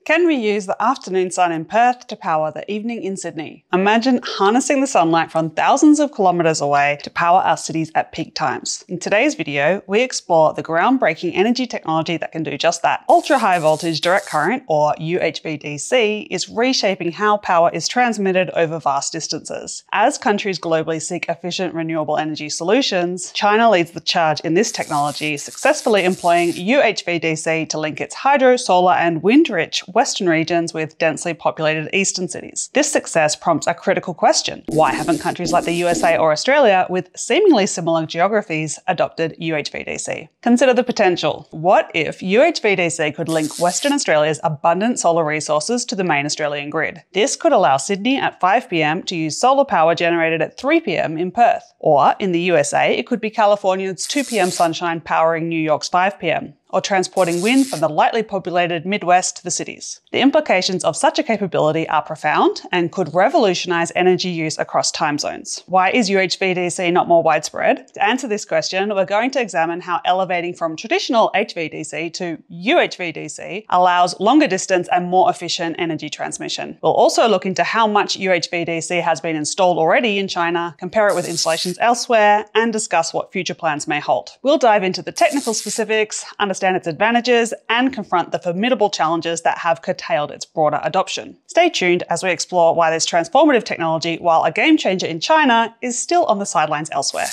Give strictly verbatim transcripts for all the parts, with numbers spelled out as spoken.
Can we use the afternoon sun in Perth to power the evening in Sydney? Imagine harnessing the sunlight from thousands of kilometres away to power our cities at peak times. In today's video, we explore the groundbreaking energy technology that can do just that. Ultra-high voltage direct current, or U H V D C, is reshaping how power is transmitted over vast distances. As countries globally seek efficient renewable energy solutions, China leads the charge in this technology, successfully employing U H V D C to link its hydro, solar, and wind-rich western regions with densely populated eastern cities. This success prompts a critical question. Why haven't countries like the U S A or Australia, with seemingly similar geographies, adopted U H V D C? Consider the potential. What if U H V D C could link Western Australia's abundant solar resources to the main Australian grid? This could allow Sydney at five p m to use solar power generated at three p m in Perth. Or in the U S A, it could be California's two p m sunshine powering New York's five p m or transporting wind from the lightly populated Midwest to the cities. The implications of such a capability are profound and could revolutionize energy use across time zones. Why is U H V D C not more widespread? To answer this question, we're going to examine how elevating from traditional H V D C to U H V D C allows longer distance and more efficient energy transmission. We'll also look into how much U H V D C has been installed already in China, compare it with installations elsewhere, and discuss what future plans may hold. We'll dive into the technical specifics, understand its advantages, and confront the formidable challenges that have curtailed its broader adoption. Stay tuned as we explore why this transformative technology, while a game changer in China, is still on the sidelines elsewhere.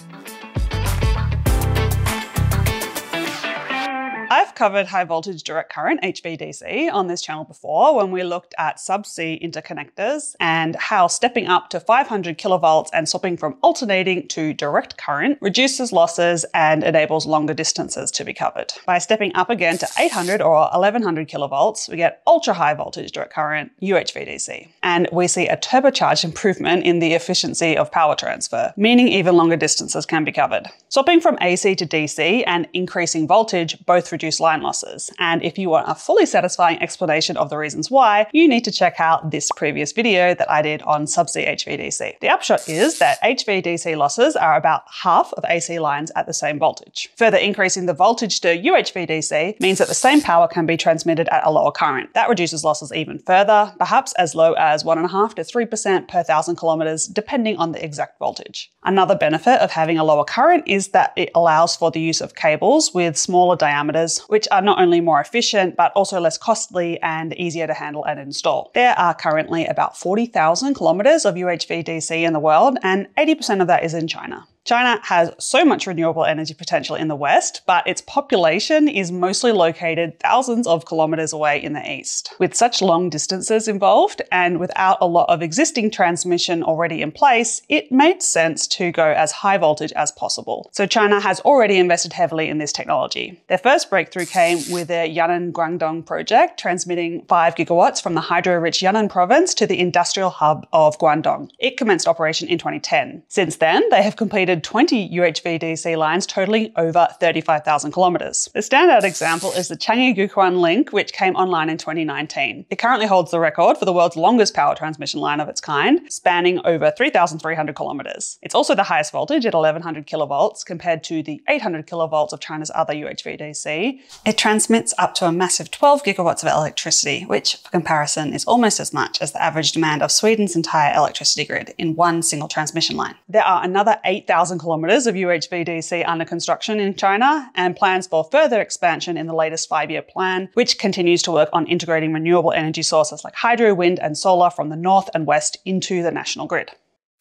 I've covered high voltage direct current, H V D C, on this channel before when we looked at subsea interconnectors and how stepping up to five hundred kilovolts and swapping from alternating to direct current reduces losses and enables longer distances to be covered. By stepping up again to eight hundred or eleven hundred kilovolts, we get ultra high voltage direct current, U H V D C. And we see a turbocharged improvement in the efficiency of power transfer, meaning even longer distances can be covered. Swapping from A C to D C and increasing voltage both reduce line losses. And if you want a fully satisfying explanation of the reasons why, you need to check out this previous video that I did on subsea H V D C. The upshot is that H V D C losses are about half of A C lines at the same voltage. Further increasing the voltage to U H V D C means that the same power can be transmitted at a lower current. That reduces losses even further, perhaps as low as one point five to three percent per thousand kilometers, depending on the exact voltage. Another benefit of having a lower current is that it allows for the use of cables with smaller diameters, which are not only more efficient, but also less costly and easier to handle and install. There are currently about forty thousand kilometers of U H V D C in the world, and eighty percent of that is in China. China has so much renewable energy potential in the West, but its population is mostly located thousands of kilometers away in the East. With such long distances involved and without a lot of existing transmission already in place, it made sense to go as high voltage as possible. So China has already invested heavily in this technology. Their first breakthrough came with their Yan'an Guangdong project, transmitting five gigawatts from the hydro-rich Yan'an province to the industrial hub of Guangdong. It commenced operation in twenty ten. Since then, they have completed twenty U H V D C lines totaling over thirty-five thousand kilometers. The standout example is the Changi-Guquan link, which came online in twenty nineteen. It currently holds the record for the world's longest power transmission line of its kind, spanning over three thousand three hundred kilometers. It's also the highest voltage at eleven hundred kilovolts compared to the eight hundred kilovolts of China's other U H V D C. It transmits up to a massive twelve gigawatts of electricity, which for comparison is almost as much as the average demand of Sweden's entire electricity grid in one single transmission line. There are another eight thousand kilometers of U H V D C under construction in China, and plans for further expansion in the latest five-year plan, which continues to work on integrating renewable energy sources like hydro, wind, and solar from the north and west into the national grid.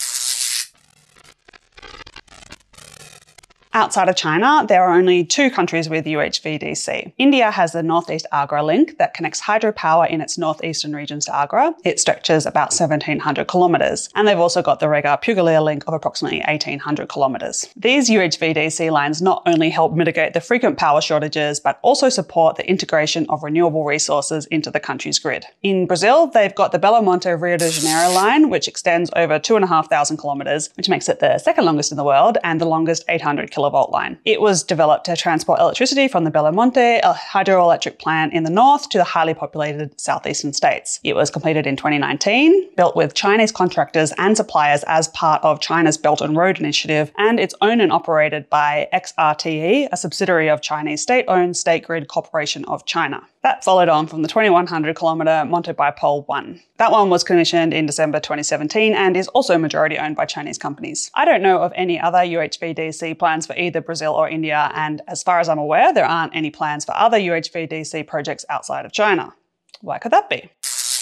Outside of China, there are only two countries with U H V D C. India has the Northeast Agra link that connects hydropower in its northeastern regions to Agra. It stretches about seventeen hundred kilometers. And they've also got the Rega-Pugalia link of approximately eighteen hundred kilometers. These U H V D C lines not only help mitigate the frequent power shortages, but also support the integration of renewable resources into the country's grid. In Brazil, they've got the Belo Monte-Rio de Janeiro line, which extends over two thousand five hundred kilometers, which makes it the second longest in the world and the longest eight hundred kilometers kilovolt line. It was developed to transport electricity from the Bellomonte, a hydroelectric plant in the north, to the highly populated southeastern states. It was completed in twenty nineteen, built with Chinese contractors and suppliers as part of China's Belt and Road Initiative, and it's owned and operated by X R T E, a subsidiary of Chinese state-owned State Grid Corporation of China. That followed on from the twenty-one hundred kilometre Monte Bipole one. That one was commissioned in December twenty seventeen and is also majority owned by Chinese companies. I don't know of any other U H V D C plans for either Brazil or India, and as far as I'm aware, there aren't any plans for other U H V D C projects outside of China. Why could that be?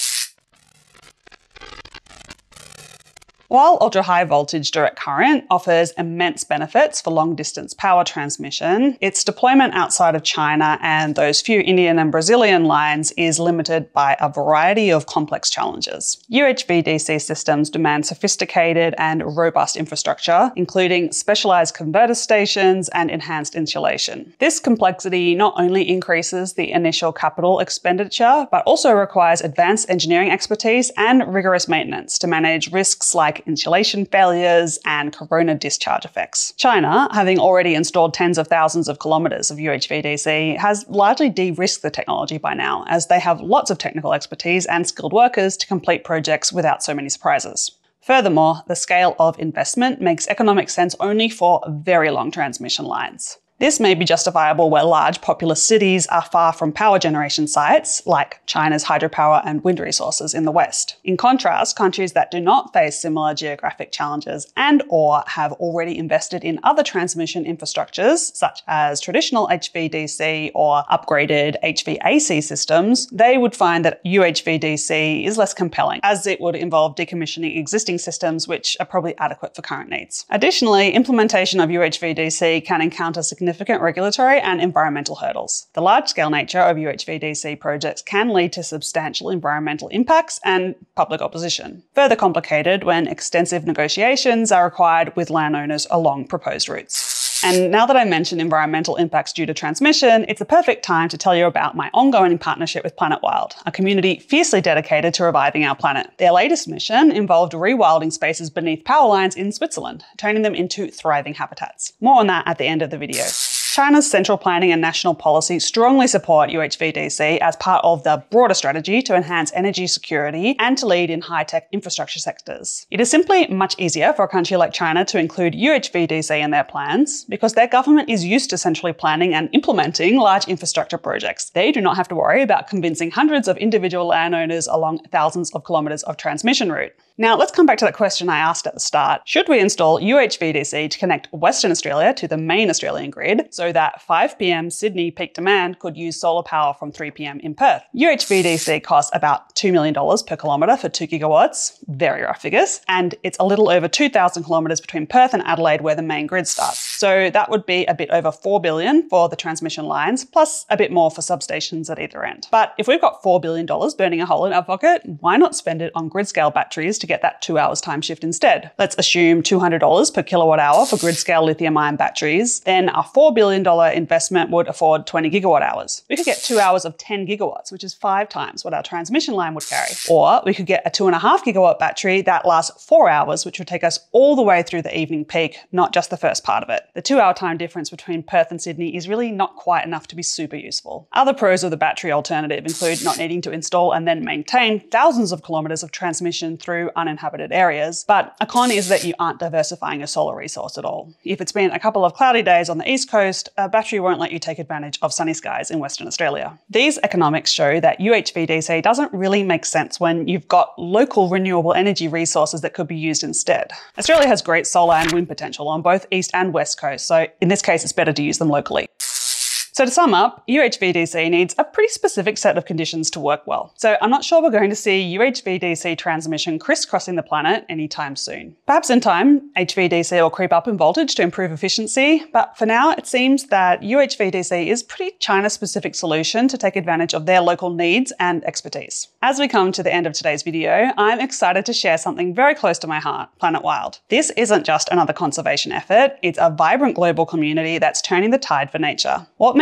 While ultra-high voltage direct current offers immense benefits for long-distance power transmission, its deployment outside of China and those few Indian and Brazilian lines is limited by a variety of complex challenges. U H V D C systems demand sophisticated and robust infrastructure, including specialized converter stations and enhanced insulation. This complexity not only increases the initial capital expenditure, but also requires advanced engineering expertise and rigorous maintenance to manage risks like insulation failures and corona discharge effects. China, having already installed tens of thousands of kilometres of U H V D C, has largely de-risked the technology by now, as they have lots of technical expertise and skilled workers to complete projects without so many surprises. Furthermore, the scale of investment makes economic sense only for very long transmission lines. This may be justifiable where large populous cities are far from power generation sites, like China's hydropower and wind resources in the West. In contrast, countries that do not face similar geographic challenges and or have already invested in other transmission infrastructures, such as traditional H V D C or upgraded H V A C systems, they would find that U H V D C is less compelling, as it would involve decommissioning existing systems which are probably adequate for current needs. Additionally, implementation of U H V D C can encounter significant significant regulatory and environmental hurdles. The large-scale nature of U H V D C projects can lead to substantial environmental impacts and public opposition, further complicated when extensive negotiations are required with landowners along proposed routes. And now that I mentioned environmental impacts due to transmission, it's a perfect time to tell you about my ongoing partnership with Planet Wild, a community fiercely dedicated to reviving our planet. Their latest mission involved rewilding spaces beneath power lines in Switzerland, turning them into thriving habitats. More on that at the end of the video. China's central planning and national policy strongly support U H V D C as part of the broader strategy to enhance energy security and to lead in high-tech infrastructure sectors. It is simply much easier for a country like China to include U H V D C in their plans because their government is used to centrally planning and implementing large infrastructure projects. They do not have to worry about convincing hundreds of individual landowners along thousands of kilometres of transmission route. Now, let's come back to that question I asked at the start. Should we install U H V D C to connect Western Australia to the main Australian grid so that five p m Sydney peak demand could use solar power from three p m in Perth? U H V D C costs about two million dollars per kilometre for two gigawatts, very rough figures, and it's a little over two thousand kilometres between Perth and Adelaide where the main grid starts. So that would be a bit over four billion dollars for the transmission lines, plus a bit more for substations at either end. But if we've got four billion dollars burning a hole in our pocket, why not spend it on grid-scale batteries to get that two hours time shift instead? Let's assume two hundred dollars per kilowatt hour for grid-scale lithium-ion batteries. Then a four billion dollars investment would afford twenty gigawatt hours. We could get two hours of ten gigawatts, which is five times what our transmission line would carry. Or we could get a two and a half gigawatt battery that lasts four hours, which would take us all the way through the evening peak, not just the first part of it. The two hour time difference between Perth and Sydney is really not quite enough to be super useful. Other pros of the battery alternative include not needing to install and then maintain thousands of kilometres of transmission through uninhabited areas, but a con is that you aren't diversifying your solar resource at all. If it's been a couple of cloudy days on the east coast, a battery won't let you take advantage of sunny skies in Western Australia. These economics show that U H V D C doesn't really make sense when you've got local renewable energy resources that could be used instead. Australia has great solar and wind potential on both east and west coast, so in this case it's better to use them locally. So to sum up, U H V D C needs a pretty specific set of conditions to work well. So I'm not sure we're going to see U H V D C transmission crisscrossing the planet anytime soon. Perhaps in time, H V D C will creep up in voltage to improve efficiency, but for now it seems that U H V D C is a pretty China-specific solution to take advantage of their local needs and expertise. As we come to the end of today's video, I'm excited to share something very close to my heart, Planet Wild. This isn't just another conservation effort, it's a vibrant global community that's turning the tide for nature. What makes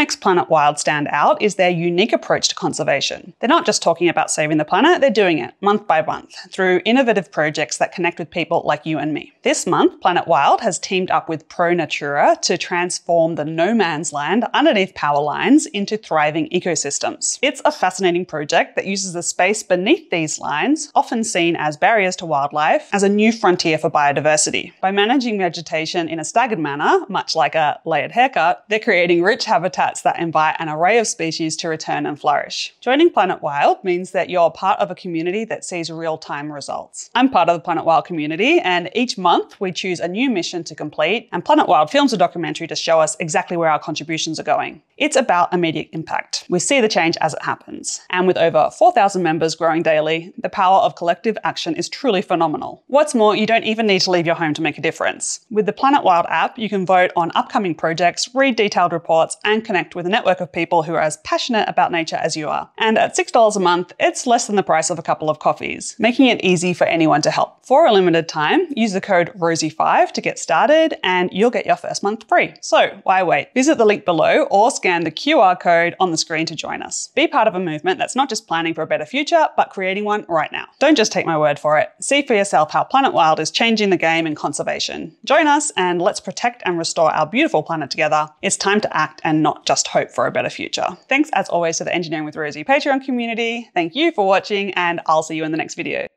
makes Planet Wild stand out is their unique approach to conservation. They're not just talking about saving the planet, they're doing it month by month through innovative projects that connect with people like you and me. This month, Planet Wild has teamed up with Pro Natura to transform the no man's land underneath power lines into thriving ecosystems. It's a fascinating project that uses the space beneath these lines, often seen as barriers to wildlife, as a new frontier for biodiversity. By managing vegetation in a staggered manner, much like a layered haircut, they're creating rich habitats that invite an array of species to return and flourish. Joining Planet Wild means that you're part of a community that sees real-time results. I'm part of the Planet Wild community, and each month we choose a new mission to complete, and Planet Wild films a documentary to show us exactly where our contributions are going. It's about immediate impact. We see the change as it happens. And with over four thousand members growing daily, the power of collective action is truly phenomenal. What's more, you don't even need to leave your home to make a difference. With the Planet Wild app, you can vote on upcoming projects, read detailed reports, and connect with a network of people who are as passionate about nature as you are. And at six dollars a month, it's less than the price of a couple of coffees, making it easy for anyone to help. For a limited time, use the code Rosie five to get started, and you'll get your first month free. So why wait? Visit the link below or scan the Q R code on the screen to join us. Be part of a movement that's not just planning for a better future, but creating one right now. Don't just take my word for it. See for yourself how Planet Wild is changing the game in conservation. Join us and let's protect and restore our beautiful planet together. It's time to act and not just hope for a better future. Thanks as always to the Engineering with Rosie Patreon community. Thank you for watching, and I'll see you in the next video.